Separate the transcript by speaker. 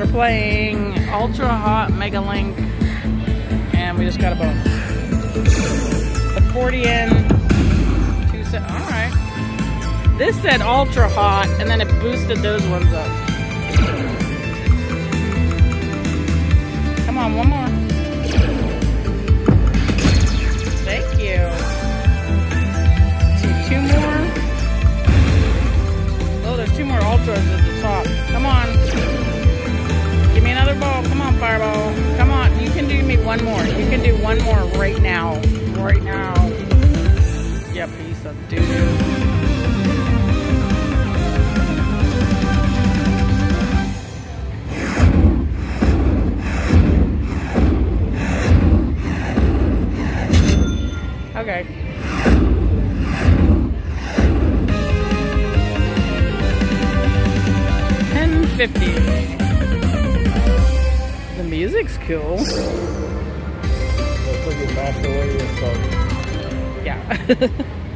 Speaker 1: We're playing Ultra Hot Mega Link, and we just got a bonus. The 40 in, 2 set. All right. This said Ultra Hot, and then it boosted those ones up. Come on, one more. Thank you. Two more. Oh, there's 2 more Ultras at the top. Come on. Give me another ball. Come on, Fireball. Come on. You can do me one more. You can do one more right now. Right now. Yeah, piece of doo-doo. Okay. $10.50. The music's cool.
Speaker 2: Looks like you mashed away your phone.
Speaker 1: Yeah.